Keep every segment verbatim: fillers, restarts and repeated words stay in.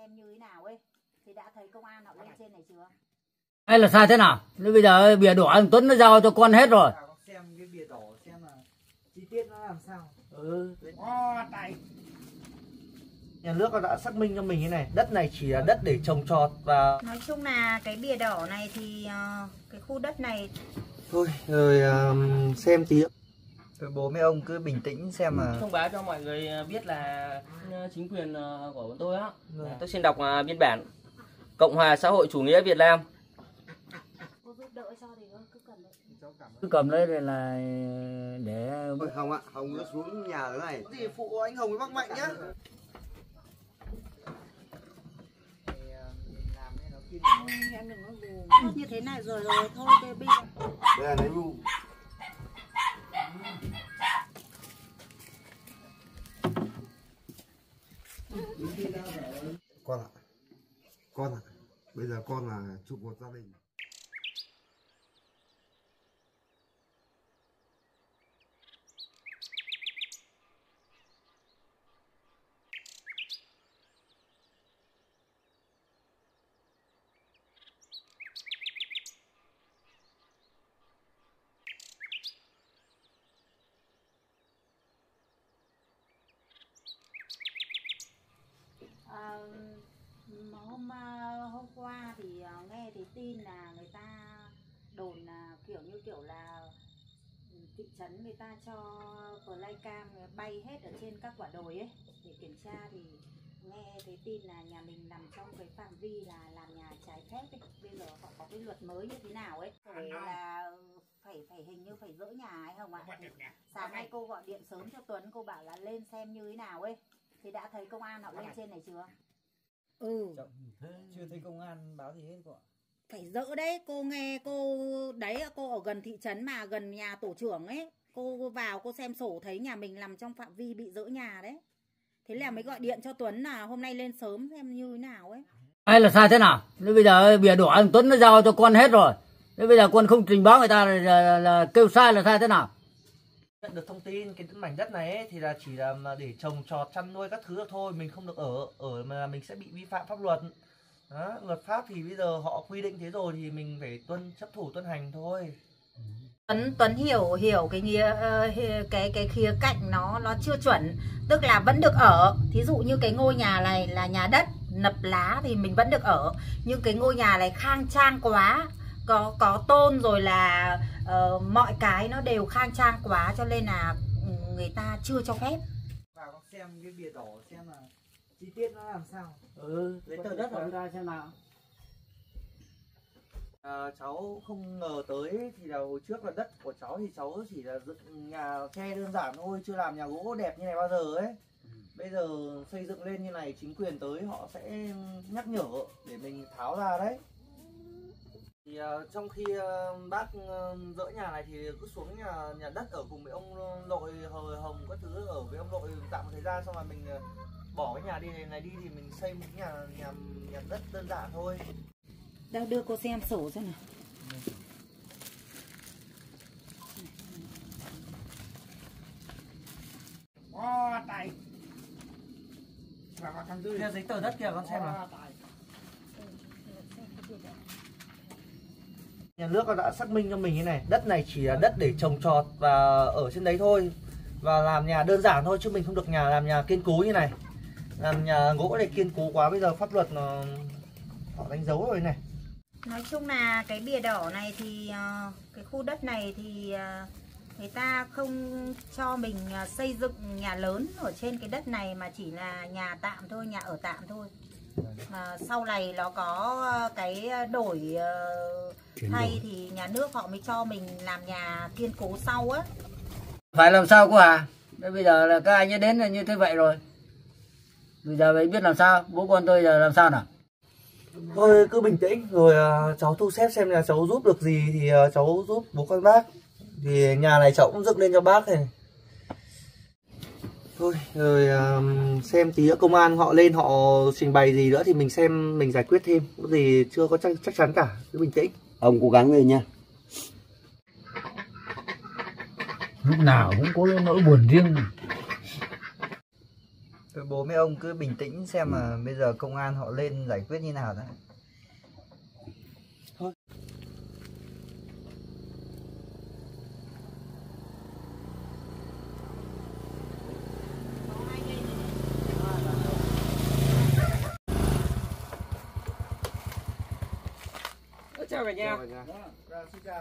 xem như thế nào ấy. Thì đã thấy công an họ lên trên này chưa? Hay là sai thế nào? Nếu bây giờ bìa đỏ anh Tuấn nó giao cho con hết rồi. Xem cái bìa đỏ xem là chi tiết nó làm sao. Ừ. Oh, tay. Nhà nước đã xác minh cho mình cái này, đất này chỉ là đất để trồng trọt và Nói chung là cái bìa đỏ này thì uh, cái khu đất này thôi rồi um, xem tí. Rồi bố mấy ông cứ bình tĩnh xem mà. Thông báo cho mọi người biết là chính quyền của bọn tôi á. Rồi. Tôi xin đọc biên bản. Cộng hòa xã hội chủ nghĩa Việt Nam. cô giúp đỡ cho thì cứ cầm đấy. Cứ cầm lấy đây là để Hồng ạ, Hồng nó xuống nhà thế này. Gì phụ anh Hồng với bác Mạnh nhá. Em đừng có gù như thế này rồi rồi thôi cái bi. Đây là lấy ru. Con ạ, con ạ, bây giờ con là trụ cột gia đình. À, hôm hôm qua thì nghe thấy tin là người ta đồn là kiểu như kiểu là thị trấn người ta cho flycam bay hết ở trên các quả đồi ấy để kiểm tra, thì nghe thấy tin là nhà mình nằm trong cái phạm vi là làm nhà trái phép ấy. Bây giờ họ có cái luật mới như thế nào ấy, rồi là phải phải hình như phải dỡ nhà ấy không ạ? Sáng nay cô gọi điện sớm cho Tuấn, cô bảo là lên xem như thế nào ấy. Thì đã thấy công an họ lên trên này chưa? Ừ. Chưa thấy công an báo gì hết cô ạ. Phải dỡ đấy, cô nghe cô đấy, cô ở gần thị trấn mà gần nhà tổ trưởng ấy, cô vào cô xem sổ thấy nhà mình nằm trong phạm vi bị dỡ nhà đấy. Thế là mới gọi điện cho Tuấn là hôm nay lên sớm xem như thế nào ấy. hay là sai thế nào? Nếu bây giờ bìa đỏ anh Tuấn nó giao cho con hết rồi. Nếu bây giờ con không trình báo người ta là, là, là kêu sai là sai thế nào? Nhận được thông tin cái mảnh đất này ấy, thì là chỉ là để trồng trọt chăn nuôi các thứ được thôi, mình không được ở ở mà mình sẽ bị vi phạm pháp luật. Đó, luật pháp thì bây giờ họ quy định thế rồi thì mình phải tuân chấp thủ tuân hành thôi. Tuấn Tuấn hiểu hiểu cái nghĩa cái cái khía cạnh nó nó chưa chuẩn, tức là vẫn được ở. Thí dụ như cái ngôi nhà này là nhà đất nập lá thì mình vẫn được ở, nhưng cái ngôi nhà này khang trang quá, có có tôn rồi là uh, mọi cái nó đều khang trang quá cho nên là người ta chưa cho phép. Vào xem cái bìa đỏ xem là chi tiết nó làm sao. Ừ, lấy tờ đất của ra xem nào. À, cháu không ngờ tới thì là hồi trước là đất của cháu thì cháu chỉ là dựng nhà tre đơn giản thôi, chưa làm nhà gỗ đẹp như này bao giờ ấy. Bây giờ xây dựng lên như này, chính quyền tới họ sẽ nhắc nhở để mình tháo ra đấy. Thì uh, trong khi uh, bác uh, dỡ nhà này thì cứ xuống nhà nhà đất ở cùng với ông nội Hờ Hồng các thứ, ở với ông nội tạm một thời gian, xong rồi mình uh, bỏ cái nhà đi này đi thì mình xây một cái nhà nhà nhà đất đơn giản thôi. Đâu đưa cô xem sổ xem nào. Oh, tay. Và vào thằng Tư giấy tờ đất kìa con xem nào. Nhà nước đã xác minh cho mình cái này, đất này chỉ là đất để trồng trọt và ở trên đấy thôi, và làm nhà đơn giản thôi, chứ mình không được nhà làm nhà kiên cố như này. Làm nhà gỗ này kiên cố quá, bây giờ pháp luật nó họ đánh dấu rồi này. Nói chung là cái bìa đỏ này thì uh, cái khu đất này thì uh, người ta không cho mình uh, xây dựng nhà lớn ở trên cái đất này, mà chỉ là nhà tạm thôi, nhà ở tạm thôi. Mà sau này nó có uh, cái đổi uh, thay thì nhà nước họ mới cho mình làm nhà kiên cố sau á. Phải làm sao cô à? Đấy, bây giờ là các anh ấy đến là như thế vậy rồi. Bây giờ mới biết làm sao, bố con tôi giờ làm sao nào? Thôi cứ bình tĩnh rồi uh, cháu thu xếp xem là cháu giúp được gì thì uh, cháu giúp bố con bác. Thì nhà này cháu cũng dựng lên cho bác này. Thôi rồi uh, xem tí nữa công an họ lên họ trình bày gì nữa thì mình xem mình giải quyết thêm. Có gì chưa có chắc, chắc chắn cả, cứ bình tĩnh. Ông cố gắng lên nha. Lúc nào cũng có nỗi buồn riêng. Thôi bố mấy ông cứ bình tĩnh xem mà bây giờ công an họ lên giải quyết như nào đấy. Thôi. Chào cả nhà. Chào cả nhà. Dạ, xin chào.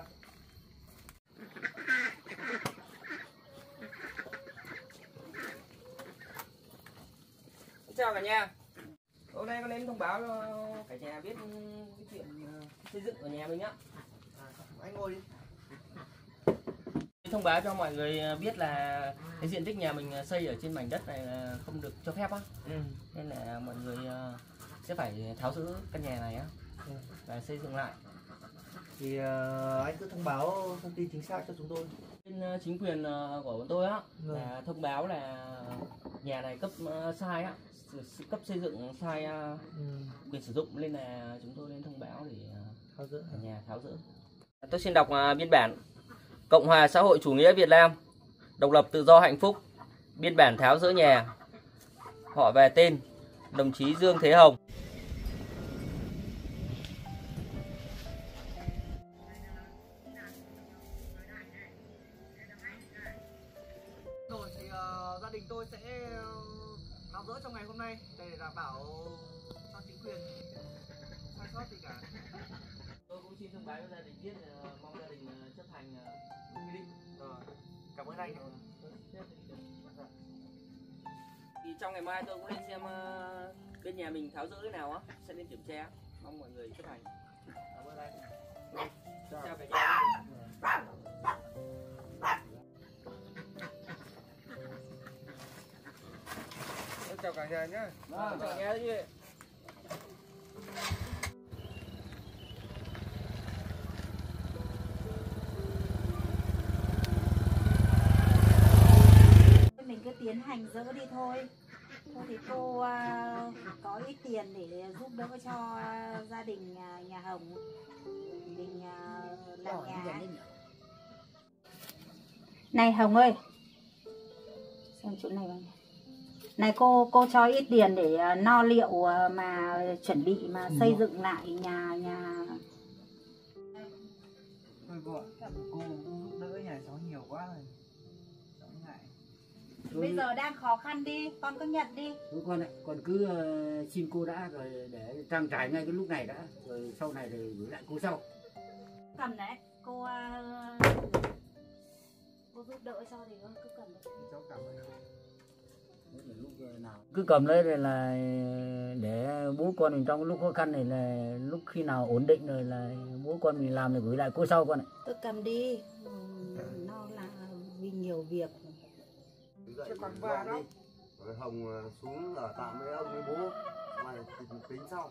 Chào cả nhà. Hôm nay con đến thông báo cho cả nhà biết cái chuyện ờ, xây dựng của nhà mình á. Anh ngồi đi. Thông báo cho mọi người biết là cái diện tích nhà mình xây ở trên mảnh đất này là không được cho phép á. Ừ. Nên là mọi người ờ, sẽ phải tháo rỡ căn nhà này á và xây dựng lại. Thì uh, anh cứ thông báo thông tin chính xác cho chúng tôi. Bên ờ, chính quyền ờ, của bọn tôi á Vâng. là thông báo là nhà này cấp ờ, sai á, s- cấp xây dựng sai ờ, Ừ. quyền sử dụng, nên là chúng tôi lên thông báo để ờ, Tháo dỡ. cả nhà tháo rỡ. Tôi xin đọc ờ, biên bản. Cộng hòa xã hội chủ nghĩa Việt Nam, độc lập tự do hạnh phúc, biên bản tháo rỡ nhà. Họ về tên đồng chí Dương Thế Hồng. Rồi thì uh, gia đình tôi sẽ tháo rỡ trong ngày hôm nay để đảm bảo cho chính quyền sai sót gì cả. Tôi cũng xin thông báo cho gia đình biết, là mong gia đình ờ, chấp hành ờ, quy định. Rồi. Cảm ơn anh. Thì trong ngày mai tôi cũng lên xem ờ, bên nhà mình tháo rỡ thế nào á, sẽ lên kiểm tra. Mong mọi người chấp hành. Cảm ơn anh. Chào cả nhà. Chào cả nhà nhé. Chào cả nhà chứ. Mình cứ tiến hành dỡ đi thôi. Thôi thì cô à, có ít tiền để giúp đỡ cho gia đình à, nhà Hồng mình à, làm nhà. Này Hồng ơi, xem chỗ này vào. Này cô cô cho ít tiền để à, no liệu à, mà chuẩn bị mà xây dựng lại nhà nhà. Thôi cô ạ, cô giúp đỡ nhà cháu nhiều quá rồi. Cháu ngại. Bây giờ đang khó khăn đi, con cứ nhận đi. Thôi con ạ, con cứ ờ, xin cô đã rồi để trang trải ngay cái lúc này đã, rồi sau này thì gửi lại cô sau. Cầm đấy, cô à, cô giúp đỡ cho thì con cứ cầm đấy. Cháu cảm ơn. Cứ cầm lấy đây là để bố con mình trong lúc khó khăn này, là lúc khi nào ổn định rồi là bố con mình làm rồi gửi lại cô sau con ạ. Cứ cầm đi, ừ, nó là vì nhiều việc. Dậy bằng ba đó. Rồi Hồng ờ, xuống ở tạm với ông với bố. Mày tính, tính sau.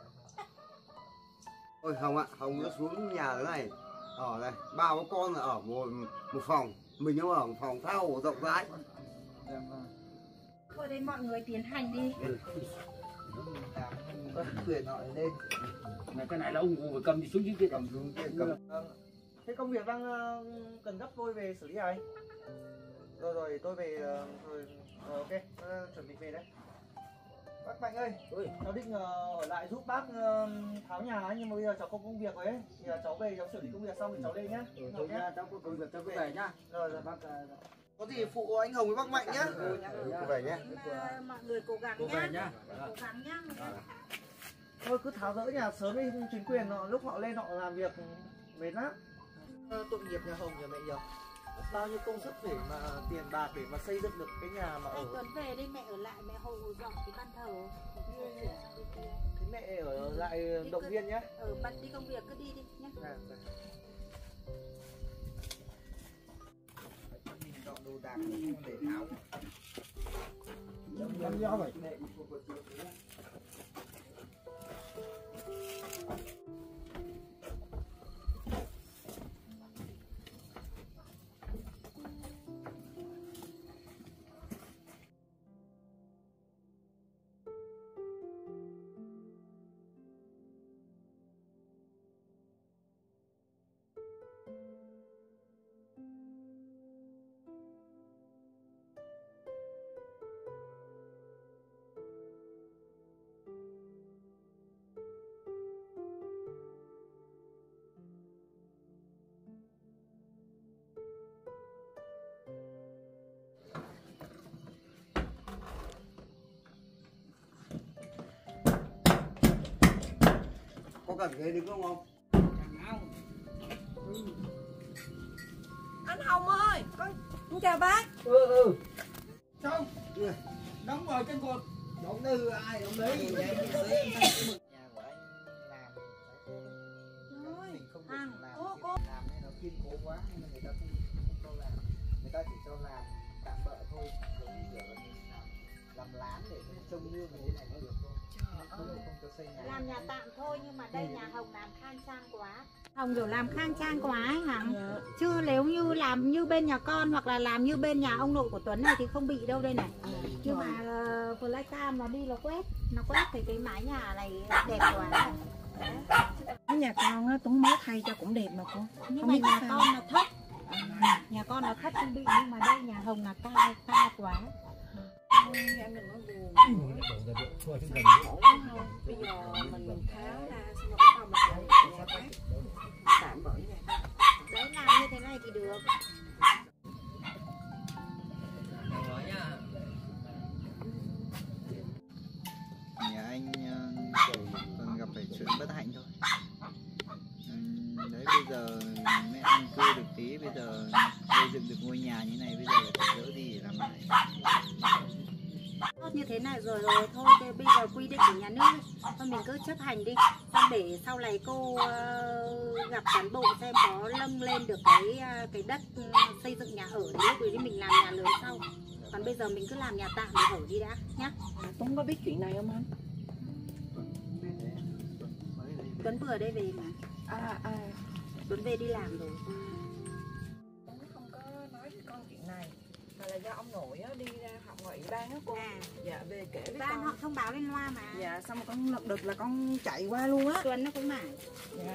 Ôi Hồng ạ, Hồng nó xuống nhà thế này. Ở đây, ba bố con là ở một, một phòng. Mình nó ở một phòng thao rộng rãi. Thôi đấy mọi người tiến hành đi. Quyền họ lên. Mà cái này là ông phải cầm đi xuống dưới kia, cầm xuống kia cầm. Thế công việc đang ờ, cần gấp tôi về xử lý này. Rồi rồi tôi về ờ, rồi, rồi ok, ờ, chuẩn bị về đấy. Bác Mạnh ơi, cháu định ờ, ở lại giúp bác ờ, tháo nhà ấy, nhưng mà bây giờ cháu không công việc rồi ấy. Thì là cháu về cháu xử lý công việc xong thì cháu lên nhá. Ừ, thôi nha, cháu có công việc cháu cứ về nhá. Rồi rồi. Bác ờ, Có gì phụ anh Hồng với bác Mạnh nhá. Cô về nhé. Mà mọi người cố gắng cô nhá. về nhá. Cố gắng nhá. Thôi cứ tháo rỡ nhà sớm đi, chính quyền họ lúc họ lên họ làm việc mệt lắm. Ờ, tội nghiệp nhà Hồng nhà mẹ nhờ. Bao nhiêu công sức để mà tiền bạc để mà xây dựng được cái nhà mà ở. Tuấn về đi, mẹ ở lại mẹ hầu dọn cái ban thờ. Thế mẹ ở lại động viên nhé. Ở bận đi công việc cứ đi đi nhá. À, mình dọn đồ đạc không để tháo. Cầm dao vậy. cần ghế đứng không không? Anh Hồng ơi, con chào bác. Ừ ừ. Xong. Đóng vào trên cột. Đóng từ ai đóng đấy. Nhà của anh làm Rồi, mình không được Hằng, làm, cô, cô. làm nên nó kiên cố quá nên là người ta không, không cho làm, người ta chỉ cho làm tạm bợ thôi, giống như kiểu là mình làm, làm lán để trông như thế này nó được thôi, không, không cho xây nhà. Làm nhà tạm thôi nhưng mà đây nhà Hồng làm khang trang quá. Hồng kiểu làm khang trang quá ấy Hằng. Dạ. Chứ nếu như làm như bên nhà con hoặc là làm như bên nhà ông nội của Tuấn này thì không bị đâu đây này. Nhưng mà uh, flycam nó đi nó quét, nó quét thì cái mái nhà này đẹp quá này. Cái nhà con á, Tuấn mới thay cho cũng đẹp mà cô. Nhưng Không mà biết nhà sao. con là thấp. Nhà con là thấp không bị nhưng mà đây nhà Hồng là cao cao quá. Em đừng có buồn. Thôi chứ cần Bây giờ mình tháo ra xong rồi bắt đầu mình lại nhà bác. Tạm bỡ nhà. Đấy làm như thế này thì được. Nói nha. Nhà anh còn gặp phải chuyện bất hạnh thôi. Đấy bây giờ mới an cư được tí, bây giờ xây dựng được ngôi nhà như này, bây giờ phải dỡ đi để làm lại. Tốt như thế này rồi rồi thôi thế bây giờ quy định của nhà nước thôi mình cứ chấp hành đi, xong để sau này cô uh, gặp cán bộ xem có nâng lên được cái uh, cái đất uh, xây dựng nhà ở thì lúc đấy mình làm nhà lớn sau, còn bây giờ mình cứ làm nhà tạm để ở đi đã nhá. Tuấn có biết chuyện này không anh? Tuấn vừa ở đây về mà. À à. Tuấn về đi làm rồi. Tuấn không có nói với con chuyện này, mà là do ông nội á, đi ra học ngoài ủy ban á cô. À, Dạ về kể với ban con. họ thông báo lên loa mà. Dạ xong rồi con lật đật là con chạy qua luôn á. Tuấn nó cũng mải. Dạ.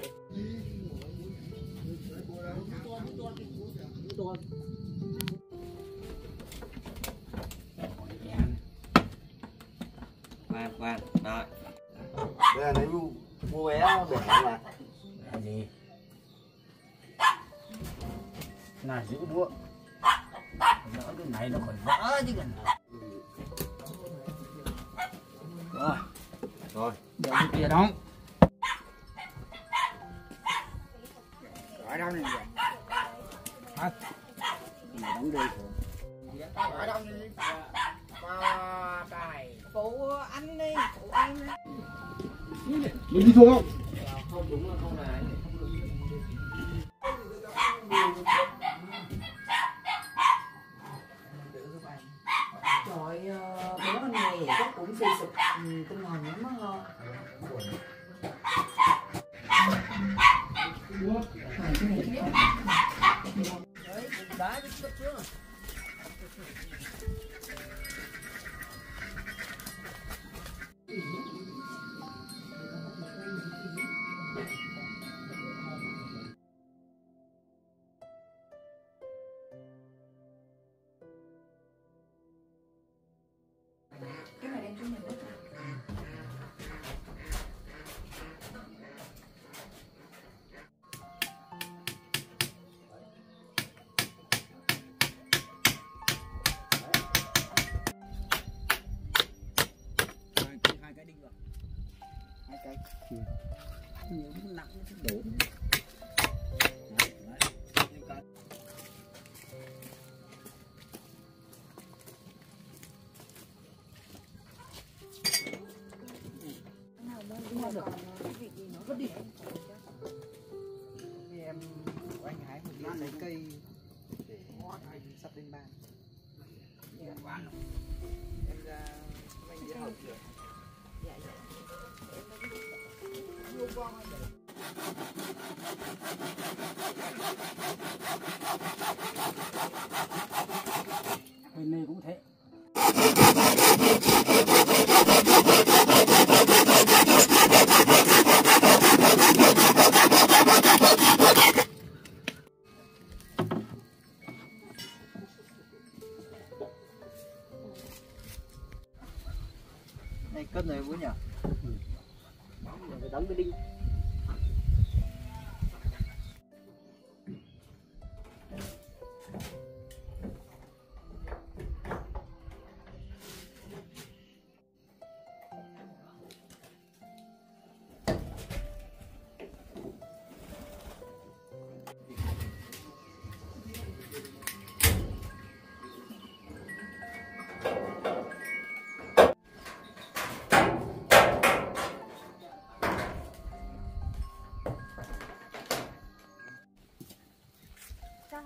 Khoan khoan. Rồi. Đây là nó nhu mua vé bẻ mà. là gì? Này giữ đũa. Đỡ cái này nó còn vỡ chứ cần. Rồi. Rồi. Để cái kia đóng. Ở đâu này vậy? Hả? Đóng đây thôi. Ở đâu đi? Ba tài. Phụ anh đi, phụ em đi. Mình đi xuống không? Không đúng là không này. Trời ơi, bữa anh này chắc cũng suy sụp tinh thần lắm á. Đá chứ chút chưa. Cái này đem xuống nhà bếp. Hai cái đinh rồi. Hai cái. Nhiều nó nặng nó đổ. Thì em của anh hái một tí lấy cây để anh sắp lên bàn. Em ra anh đi học được. Dạ dạ. Bên này cũng thế. Này cân rồi bố nhỉ? Phải đóng cái đinh.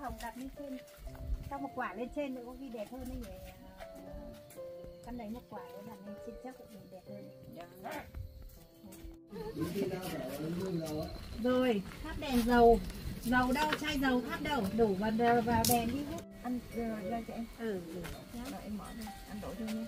hồng đặt lên trên, cho một quả lên trên nữa có khi đẹp hơn đấy nhỉ. Căn đấy một quả nó đặt lên trên chắc cũng đẹp hơn. Rồi thắp đèn dầu, dầu đâu, chai dầu thắp đâu, đổ vào vào đèn đi hết. Anh ra cho em. Ừ. Rồi em mở đi, anh đổ cho nha.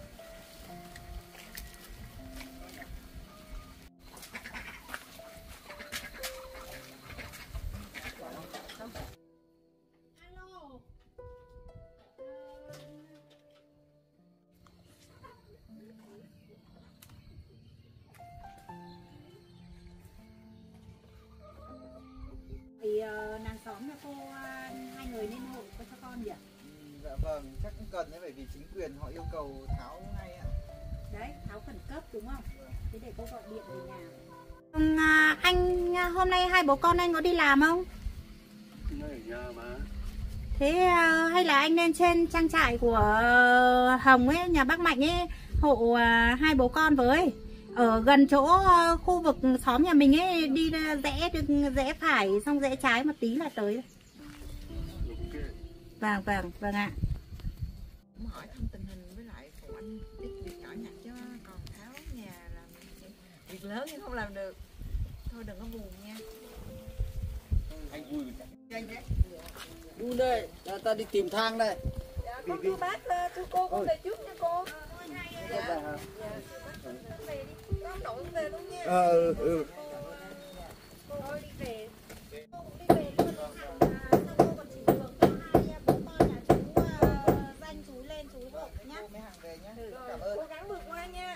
Thì uh, nàng xóm là cô uh, hai người nên hộ cho con nhỉ? Dạ vâng, chắc cũng cần đấy, bởi vì chính quyền họ yêu cầu tháo ngay ạ. Đấy, tháo khẩn cấp đúng không? Thế để cô gọi điện về nhà. Ừ, à, anh hôm nay hai bố con anh có đi làm không? Ở nhà mà. Thế à, hay là anh lên trên trang trại của uh, Hồng ấy, nhà bác Mạnh ấy, hộ uh, hai bố con với. Ở gần chỗ uh, khu vực xóm nhà mình ấy, đi rẽ rẽ phải xong rẽ trái một tí là tới. Okay. Vâng vâng vâng ạ. Cũng hỏi thăm tình hình với lại phụ anh ít việc nhỏ nhặt chứ còn tháo nhà làm việc lớn nhưng không làm được. Thôi đừng có buồn nha. Anh vui với Anh đấy. Đu đây, ta, ta đi tìm thang đây. Dạ, con chú bác, chú cô con về trước nha cô. Dạ. Dạ. Về đi, con đổ về luôn nha. Ờ, ừ, ừ. Thôi đi về. Cô cũng đi về luôn. Xong cô còn chỉ đường cho hai bố con nhà chú uh, danh chú lên chú hộ nhá. Cô mấy hàng về nhá. Rồi, Cảm ơn. cố gắng vượt qua nha.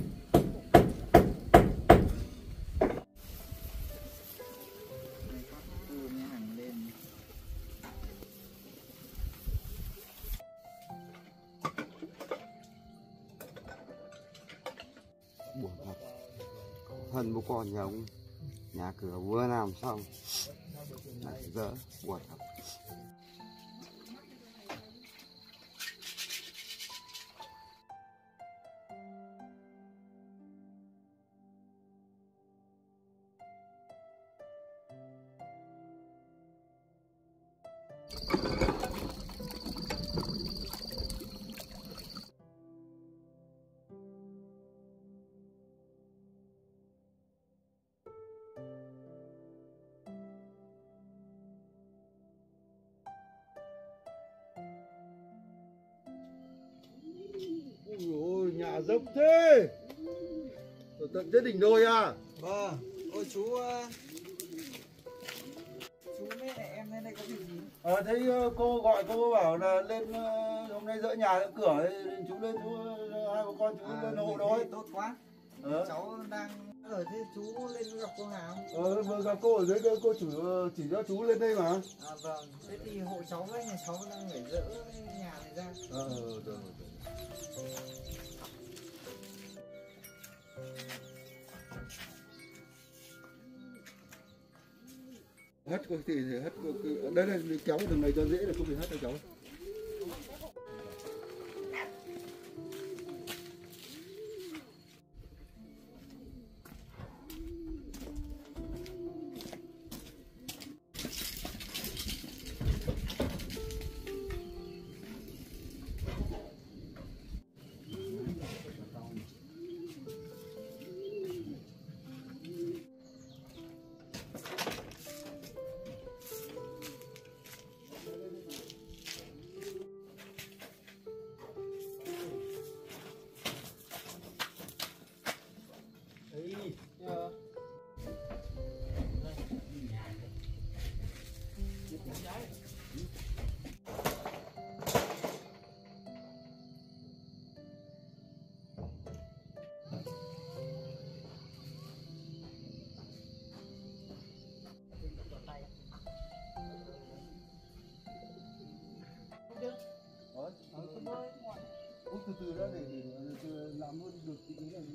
Đưa mấy hàng lên. buồn thật. Thân bố con nhà ông, nhà cửa vừa làm xong lại dỡ, buồn thật. Ôi nhà dốc thế. Ở tận trên đỉnh đồi à? Vâng. Ôi chú uh, chú với lại em lên đây có việc gì? Ờ thấy cô gọi cô bảo là lên uh, hôm nay dỡ nhà dỡ cửa ấy, chú lên chú uh, hai bố con chú À, lên hộ mình thôi. thế tốt quá. Ờ. Cháu đang ở thế chú lên gặp cô Hà không? Ờ vừa gặp cô ở dưới đây, cô chủ chỉ cho chú lên đây mà. À vâng. Thế thì hộ cháu với, nhà cháu đang phải dỡ nhà này ra. Ờ rồi, rồi. Hất cô thì hất cô, đây là kéo đường này cho dễ là cô phải hất cho cháu. Từ từ đã để, để làm luôn được thì đấy là gì?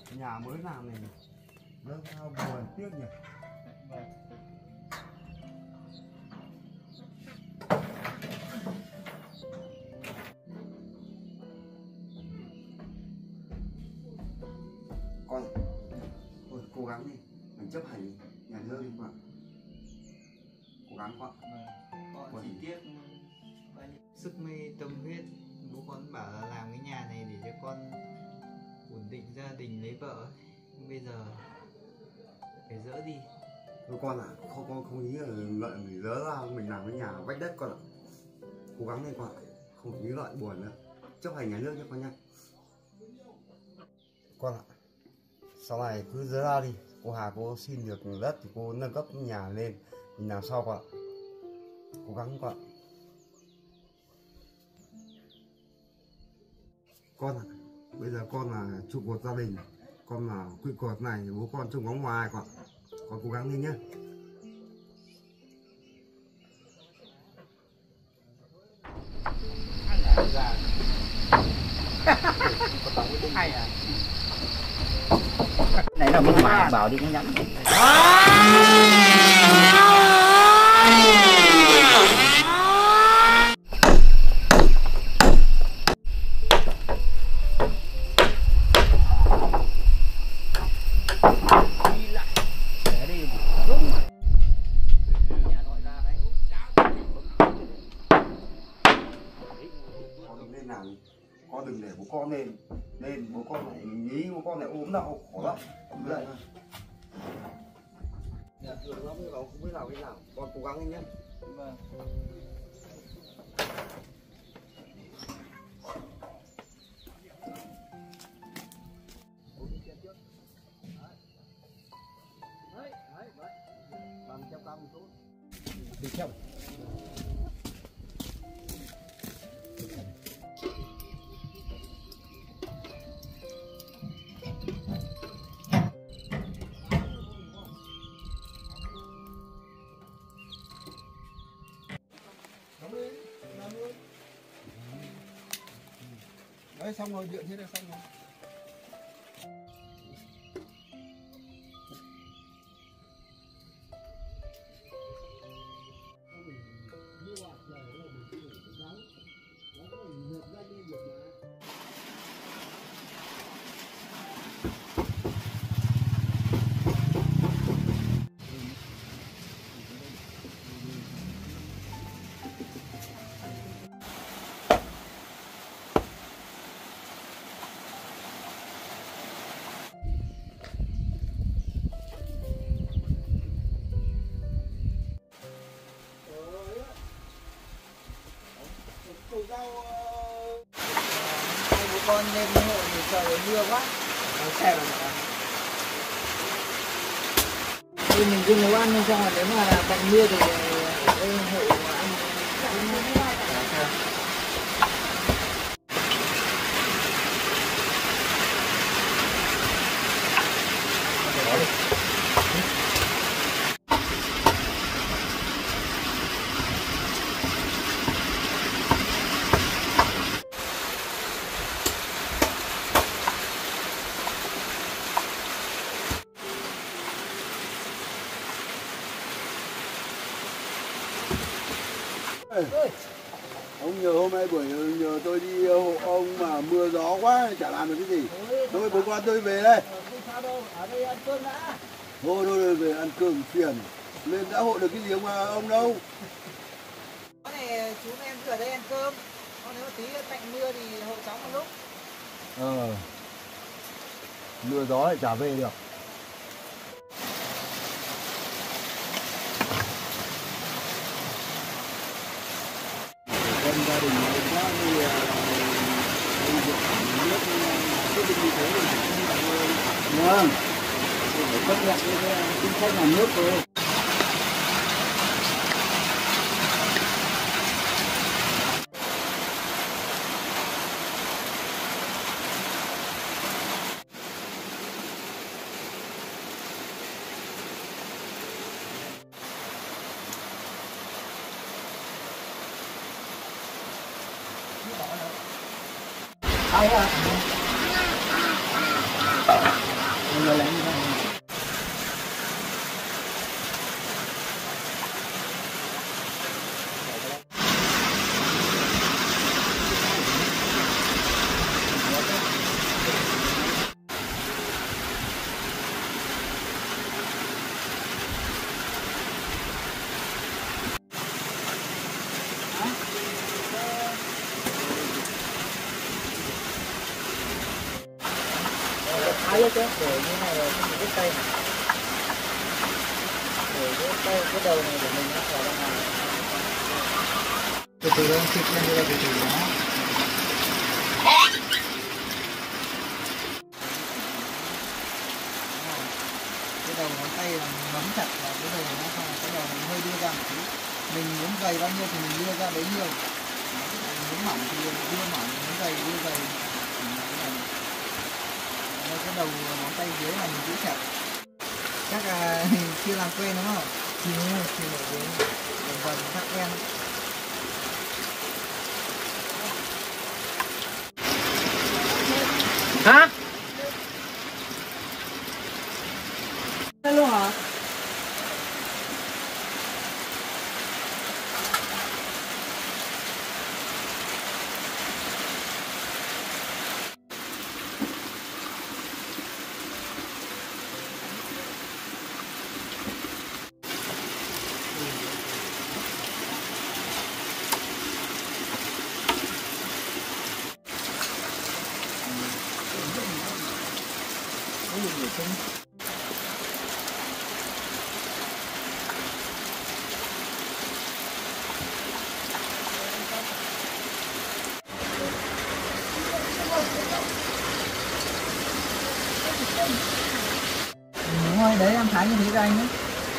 nhà mới làm này nó buồn tiếc nhỉ. Con thôi cố gắng đi, mình chấp hành nhà nước đi con, cố gắng con. Con chỉ tiếc sức mê tâm huyết. Bố con bảo là làm cái nhà này để cho con ổn định gia đình lấy vợ, bây giờ phải dỡ đi. Thôi con ạ, à, không con không nghĩ là lợi mình dỡ ra mình làm cái nhà vách đất con ạ. Cố gắng lên con ạ, không phải nghĩ lợi buồn nữa, chấp hành nhà nước nhé con nhé. Con ạ, sau này cứ dỡ ra đi, cô Hà cô xin được đất thì cô nâng cấp nhà lên mình làm sau con ạ. Cố gắng con ạ. Con ạ, bây giờ con là trụ cột gia đình, con là quỹ cột này, bố con trông bóng ngoài con, con cố gắng lên nhé. Hay à? Này là bên ngoài bảo đi cái nhắn. Con đừng để bố con lên, lên bố con lại nghĩ bố con lại ốm đau khổ lắm. Vậy nhà thường nó mới vào không biết làm cái nào, con cố gắng lên nhé. Vâng. Đi theo. Đấy xong rồi, điện thế là xong rồi. Bố con lên hộ thì trời mưa quá, nó xe vào nữa. Thì mình cứ nấu ăn cho nếu mà tạnh mưa thì lên hộ ăn. Ông nhờ hôm nay buổi nhờ tôi đi hộ ông mà mưa gió quá chả làm được cái gì. Thôi bố con tôi về đây. Ở đây ăn cơm đã. Thôi thôi về ăn cơm phiền. Lên đã hộ được cái gì ông ông đâu. Có này chú em cứ ở đây ăn cơm. Còn nếu tí tạnh mưa thì hộ cháu một lúc. Ờ. Mưa gió lại chả về được. Dân gia đình nó quá thì công việc nước quyết định như thế thì vâng, phải chấp nhận cái chính sách nhà nước thôi. Ai à? lén như vậy. Thái hết chứ, để như này là không biết tay này. Để cái tay, cái đầu này của mình nó vào trong này. Từ từ anh xịt lên như là từ từ đó. Cái đầu ngón tay là nắm chặt vào cái đầu nó, xong cái đầu mình hơi đưa ra một tí. Mình muốn dày bao nhiêu thì mình đưa ra bấy nhiêu. Muốn mỏng thì đưa mỏng, muốn dày đưa dày. Cái đầu ngón tay dưới này mình giữ chặt. Chắc là chưa làm quen đúng không? Chưa, chưa làm quen. Đồng vần thắt quen. Hả? Thế luôn hả? Đúng rồi, đấy em thái như thế cho anh ấy.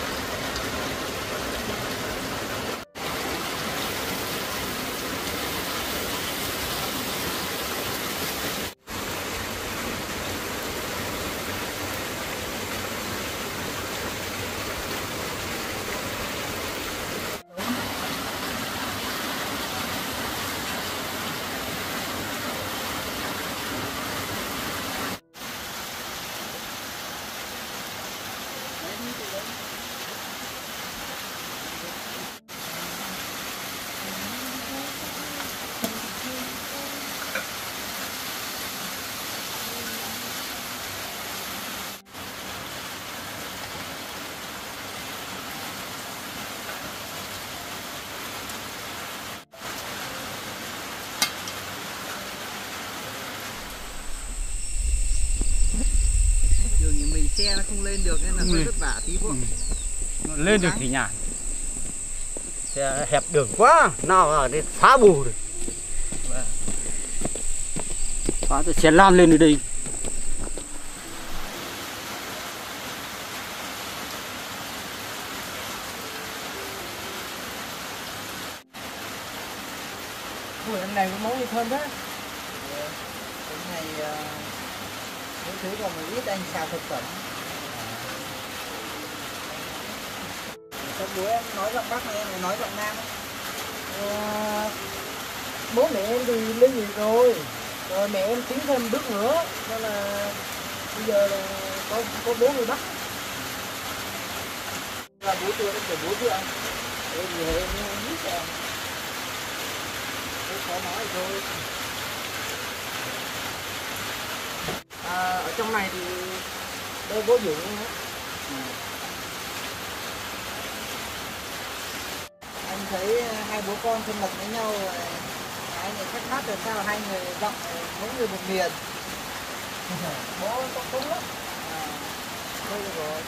Đường như mình xe nó không lên được nên là hơi vất vả tí thôi. Ừ. Lên được thì nhả. Xe hẹp đường quá, nào ở đây phá bù được. Phá tôi xe lan lên ở đây. Ui, em này có món gì thơm thế? Cái này những thứ còn một ít anh xào thực phẩm. Sao bố em nói giọng Bắc này em lại nói giọng Nam ấy? À, bố mẹ em thì lên nhiều rồi, rồi mẹ em tiến thêm bước nữa nên là bây giờ là có có bố người Bắc. Là bố chưa, em kể bố chưa anh? Em thì em không biết sao. Em khó nói thôi. À, ở trong này thì đây bố dưỡng nữa. Anh thấy hai bố con thân mật với nhau, hai người khác khác làm sao hai người giọng mỗi người một miền. Bố cũng tốt lắm. À, thôi được rồi.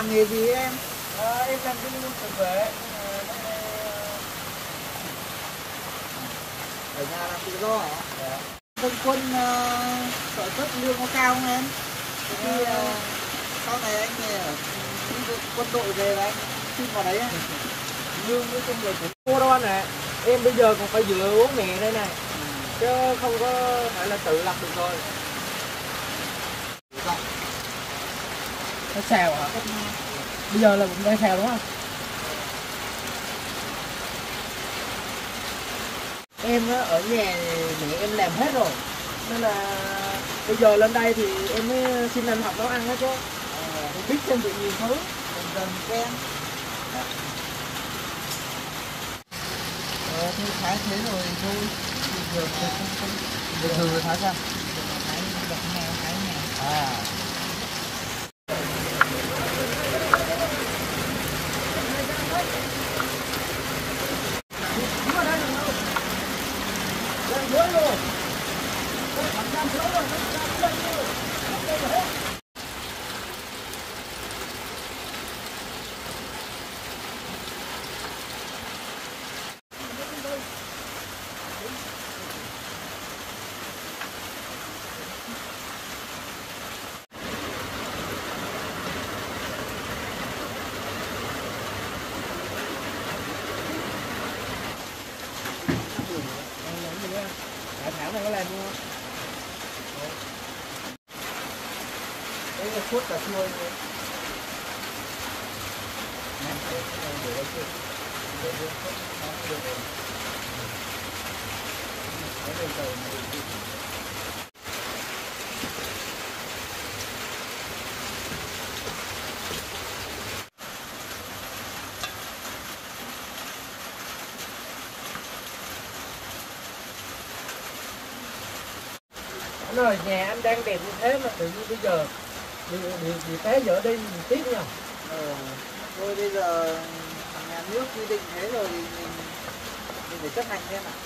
làm nghề gì em? À, em làm cái môn tự vệ. Ở nhà làm tự do hả? Dạ. Dân quân uh, trợ cấp lương có cao không em? Khi uh, sau này anh về ở quân đội về là anh xin vào đấy á. Lương với công việc cũng mua đâu anh ạ. Em bây giờ còn phải dựa bố mẹ đây này, chứ không có phải là tự lập được rồi. Nó xào hả? Bây giờ là cũng đang xào đúng không? Em á, ở nhà mẹ em làm hết rồi, nên là bây giờ lên đây thì em mới xin anh học nấu ăn hết chứ. Em biết thêm được nhiều thứ, dần dần quen. Ờ, thôi thái thế rồi thôi. Bình thường thì không không. Bình thường thì thái sao? Thái đập nghèo, thái nghèo. À. Đại Thảo này có làm luôn không? Đấy là suốt cà chua thôi. Anh ơi, nhà anh đang đẹp như thế mà tự nhiên bây giờ bị, bị, bị phá vỡ đi mình tiếc nha. Ờ, thôi bây giờ nhà nước quy định thế rồi thì mình, mình phải chấp hành thêm ạ.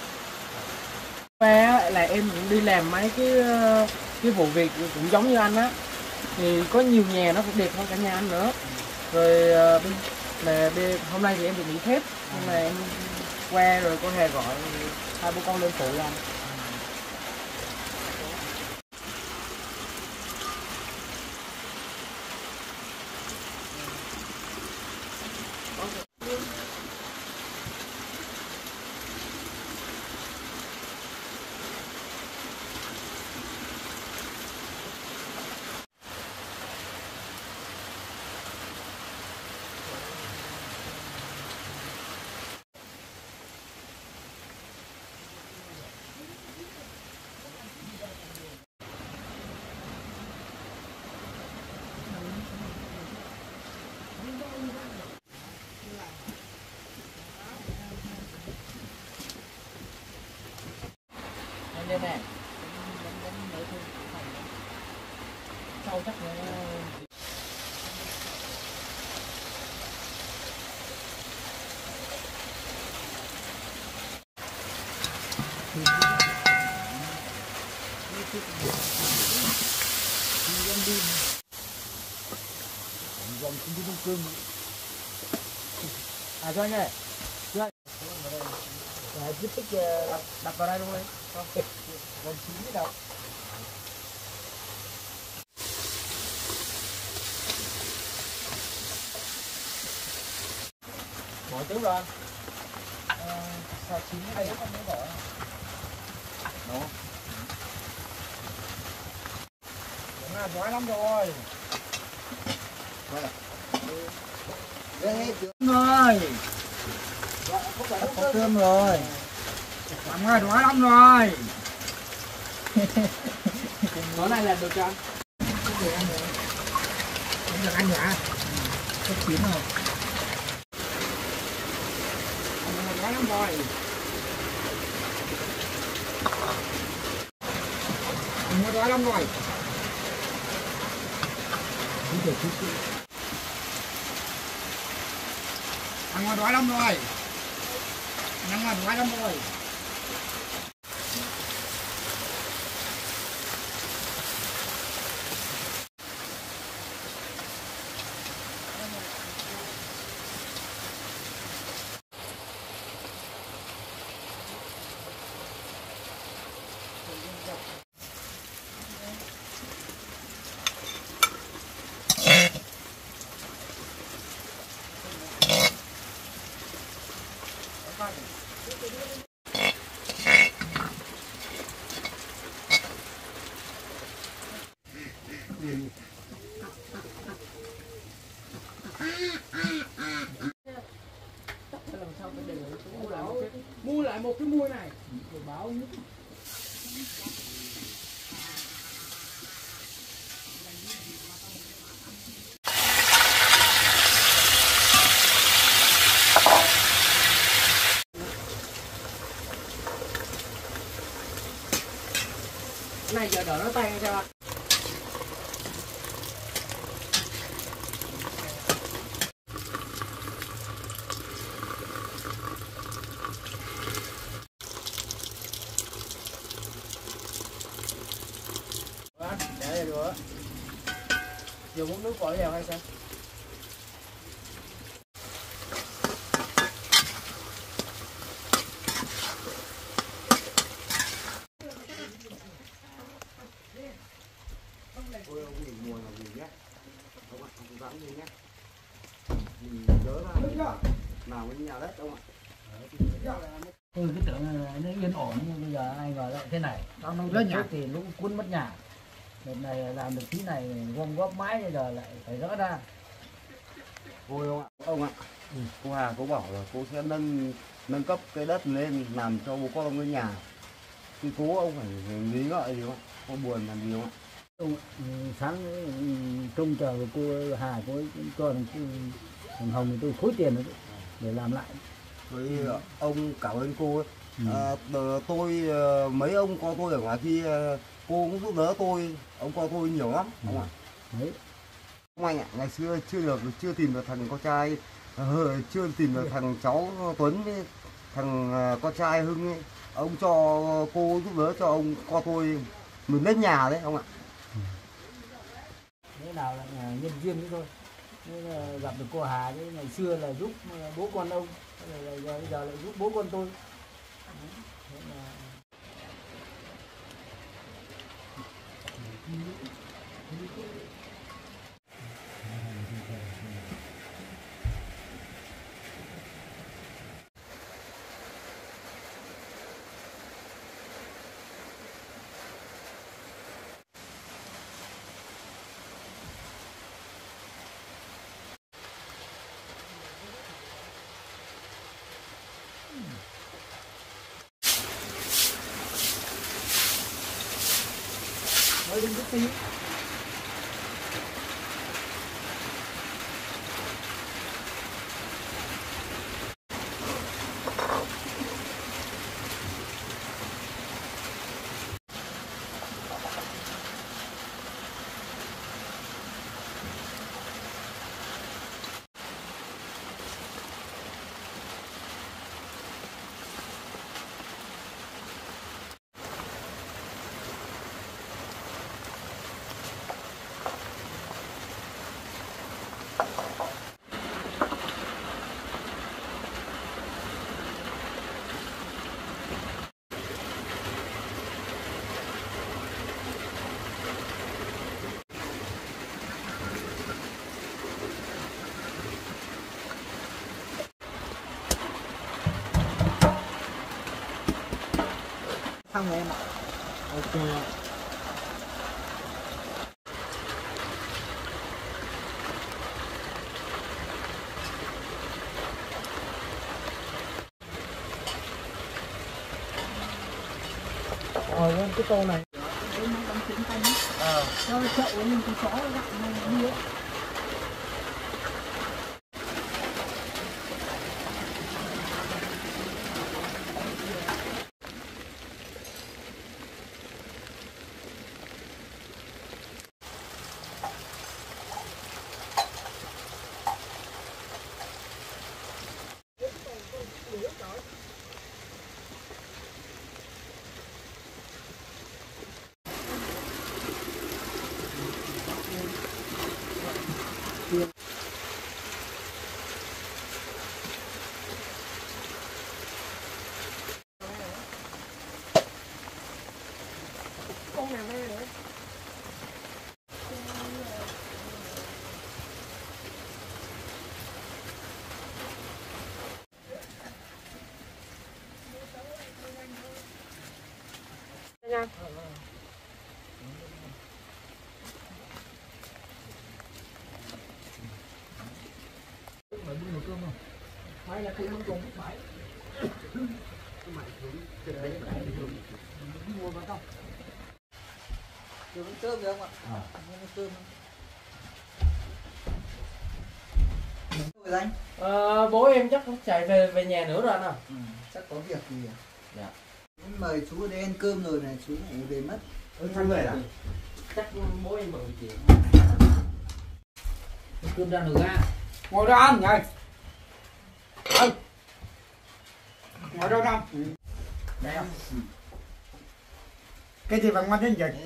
Qua là em cũng đi làm mấy cái cái vụ việc cũng giống như anh á, thì có nhiều nhà nó cũng đẹp hơn cả nhà anh nữa. Rồi là hôm nay thì em được nghỉ phép, nhưng mà em qua rồi cô Hà gọi hai bố con lên phụ anh. Đây nè, sau chắc nữa. À cho anh ơi, cho anh. Rồi giúp tích đập, đập vào đây luôn đi. Không, còn chín cái đầu. Bỏ trứng rồi. À, sao chín cái đây không có bỏ. Đúng. Nó giỏi lắm rồi. Đây rồi. Có cơm rồi. Làm ơi, đói lắm rồi. Món này là được chưa anh? Không được ăn nữa. Không được ăn hả? Rất chín rồi. Đói lắm rồi. Mua đói lắm rồi. Ăn ngon đói lắm rồi. Ăn ngon đói lắm rồi. tiền. Làm sao phải để mua lại một cái mua lại một cái muôi này để báo nước. Này giờ đỡ nó tay cho bạn. Để đây được. Giờ uống nước bỏ vào hay sao? Ôi ông nghỉ mùa là gì nhé, ông ạ, ông vắng đi nhé, mình nhớ ra nào cái nhà đất ông ạ. Tôi cứ tưởng là nó yên ổn nhưng bây giờ ai ngờ lại thế này. Nó nó nhà thì lúc cuốn mất nhà. Đợt này làm được tí này gom góp mãi bây giờ lại phải gỡ ra. Thôi ông ạ, ông ạ, ừ. Cô Hà cô bảo là cô sẽ nâng nâng cấp cái đất lên làm cho bố con ông cái nhà. Thì cố ông phải nghĩ ngợi gì không ạ? Có buồn làm gì không ạ? Ông, sáng trông chờ cô Hà cô cho thằng Hồng thì tôi khối tiền rồi để làm lại. Với ừ. Ông cảm ơn cô ấy. Ừ. À, tôi mấy ông con tôi ở ngoài kia cô cũng giúp đỡ tôi, ông con tôi nhiều lắm ừ. Ông ạ. Đấy. Ông anh ạ, ngày xưa chưa được chưa tìm được thằng con trai, chưa tìm được thằng cháu Tuấn với thằng con trai Hưng ấy. Ông cho cô giúp đỡ cho ông con tôi mình lên nhà đấy ông ạ. Thế nào là nhân duyên đấy thôi. Nên là gặp được cô Hà đấy, ngày xưa là giúp bố con ông, bây giờ, giờ lại giúp bố con tôi. Thế là... Nói đến cái gì? Thằng em ạ. Ok. Ờ, cái tô này. Để nó bằng chuyện tay. Ờ. Cho chậu lên cái chó gặm này đi á. Con nào đây nữa? máy là tôi không dùng máy. Mua vào không? Chưa vẫn cơm được không ạ? À. Cơm. Rồi anh. Ờ, bố em chắc cũng chạy về về nhà nữa rồi anh à. Ừ, chắc có việc gì à? Dạ. Em mời chú ở đây ăn cơm rồi này, chú lại về mất. Ơ thằng người à? Chắc bố em bận chuyện. Cơm ra được ra. Ngồi ra ăn nhỉ? Ừ. Ngồi đâu đâu? Đây không? Ừ. Cái gì bằng mắt đến vậy?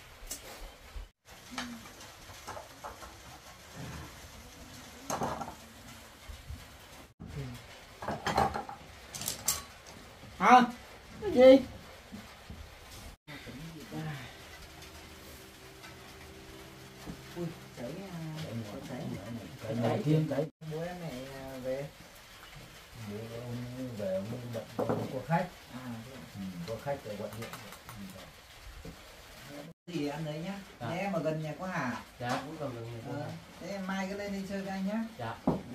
Hả? Cái gì? Ui, cháy cháy Cái này thiên cái bố em này về. về mua bật có khách. À, Ừ, có khách ở quận huyện. gì ăn đấy nhá. Dạ. Thế em ở gần nhà có Hà. Dạ cũng còn gần Ờ, thế em mai cứ lên đi chơi với anh nhá. Dạ.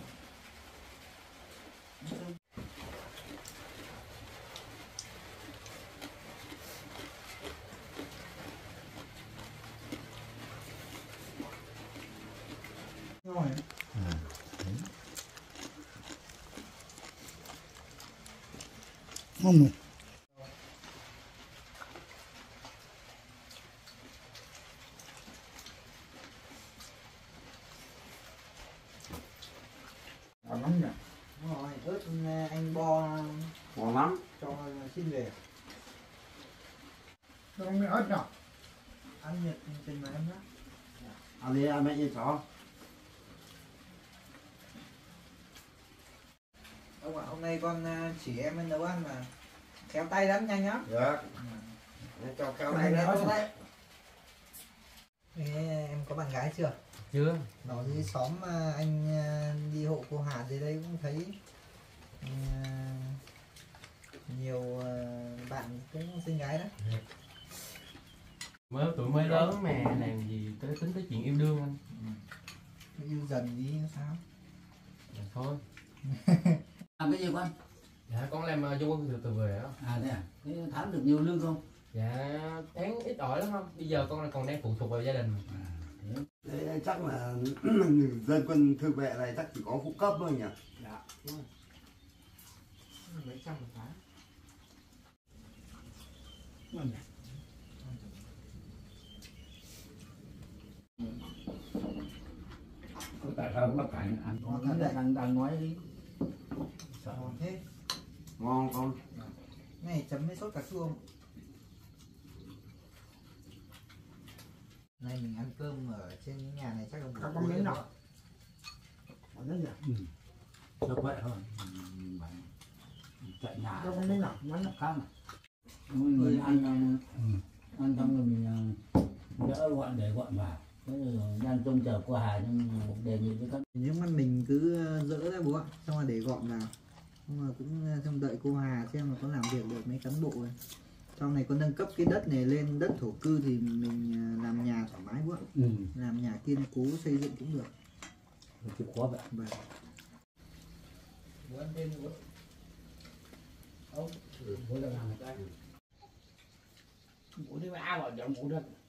Rồi. Không. Ngon lắm nhỉ. Đúng rồi, ớt anh bo Ngon lắm. cho xin về. Không biết ớt nhỉ? Ăn nhiệt tình mà em nhá. Ăn đi ăn mẹ gì chó. Ông ạ, hôm nay con chỉ em nấu ăn mà khéo tay lắm nhanh lắm. Dạ. Cho khéo tay đấy. đấy. Thế em có bạn gái chưa? Chưa. Nó dưới xóm mà anh đi hộ cô Hà dưới đây cũng thấy ừ, nhiều bạn cũng xinh gái đấy. Mới tuổi mới lớn mà làm gì tới tính tới chuyện yêu đương anh. Yêu dần đi sao? Dạ thôi. Làm cái gì con? Dạ con làm uh, du quân từ từ về đó. À thế à? Thế tháng được nhiều lương không? Dạ tháng ít ỏi lắm không? Bây giờ con còn đang phụ thuộc vào gia đình. À, thế. Thế chắc là dân quân tự vệ này chắc chỉ có phụ cấp thôi nhỉ? Dạ. Mấy trăm một tháng. Ngon nhỉ? Tại sao bác cảnh ăn Ngon đang đang đang nói đi. Ngon thế. Ngon con. Này chấm với sốt cà chua. Nay mình ăn cơm ở trên cái nhà này chắc là buổi Các con tối miếng rồi. nào? Còn đấy nhỉ? Ừ. Được vậy thôi. Mình phải chạy nhà. Các con miếng nào? Nó là khác mà. Mình ăn ăn ăn xong rồi mình đỡ gọn để gọn vào. Thế rồi đang trông chờ cô Hà nhưng đề nghị với các Nhưng mà mình cứ dỡ ra bố ạ, xong rồi để gọn vào. Nhưng mà cũng trông đợi cô Hà xem mà có làm việc được mấy cán bộ rồi. Sau này có nâng cấp cái đất này lên đất thổ cư thì mình làm nhà thoải mái bố ạ. ừ. Làm nhà kiên cố xây dựng cũng được. Chịu khó vậy. Vâng. Bố ăn thêm bố. Ông, bố đang làm cái. Bố đi vào ao ở trong bố đất.